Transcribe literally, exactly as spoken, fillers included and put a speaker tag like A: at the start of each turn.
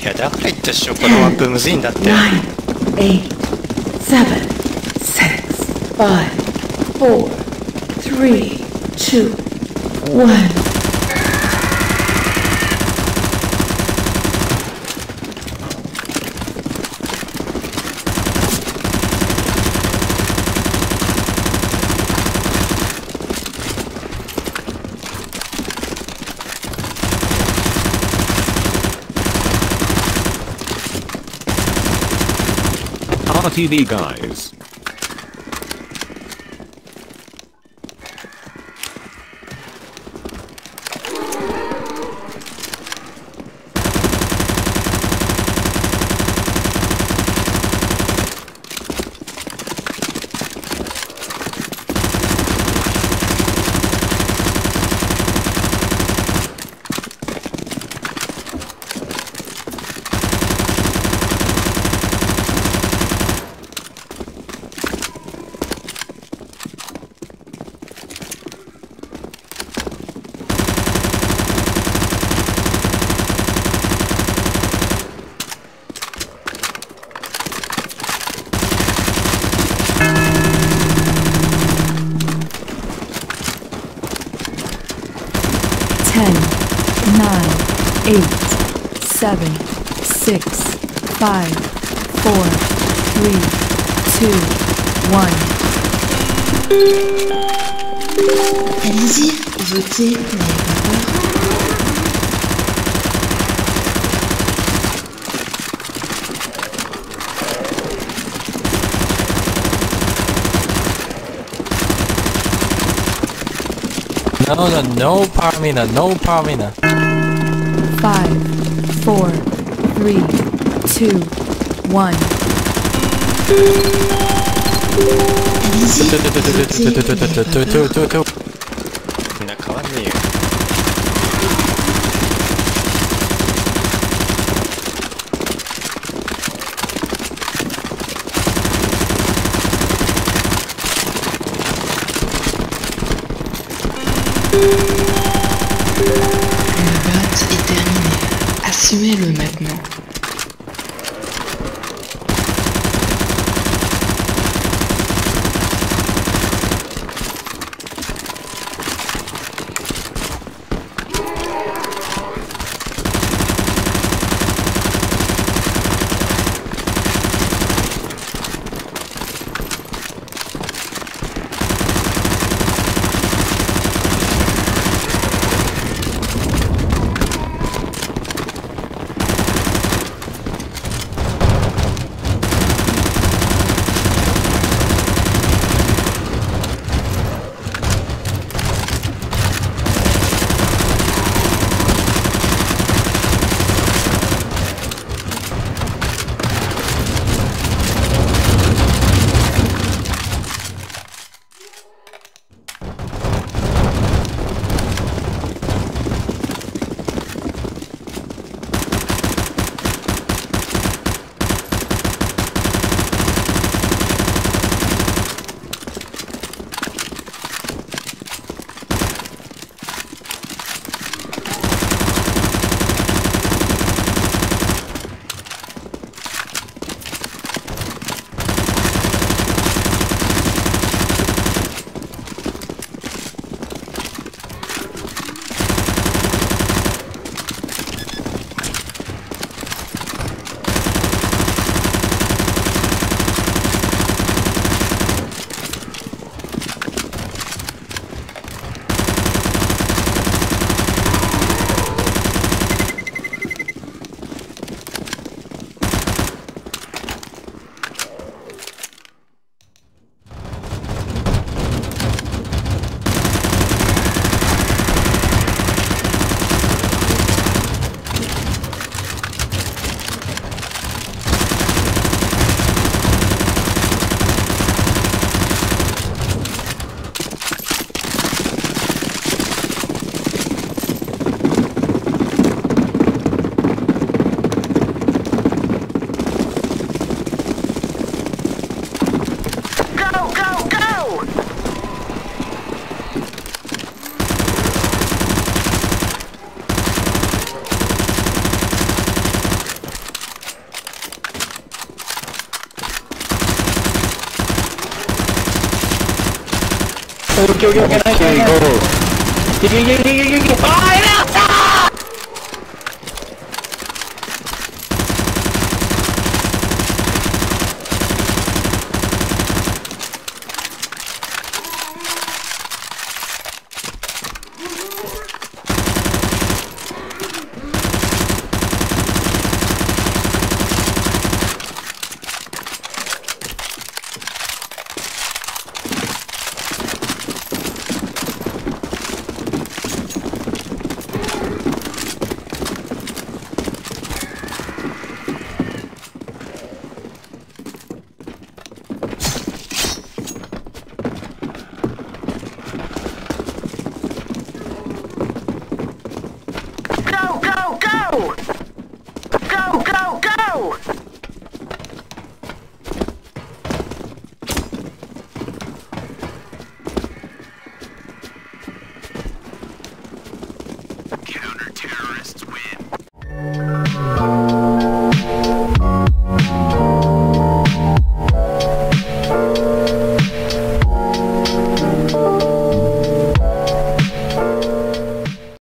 A: いやだから言ったっしょ、このマップむずいんだって。
B: nine, eight, seven, six, five, four, three, two, one.
C: R T V guys.
B: ten, nine, eight, seven, six, five, four, three, two, one.
D: Allez-y, votez, n'ayez pas peur.
A: No, no, no Parmina, no Parmina.
B: Five, four, three, two, one.
D: Allez-y, votez.
A: みんな変わんねえよ。
D: Le vote est terminé. Assumez-le maintenant.
E: 오케이 오케이 오케이 나이스
A: 오케이,
E: 나이스
A: go.
E: 이게 이게 이게 이게 이게 아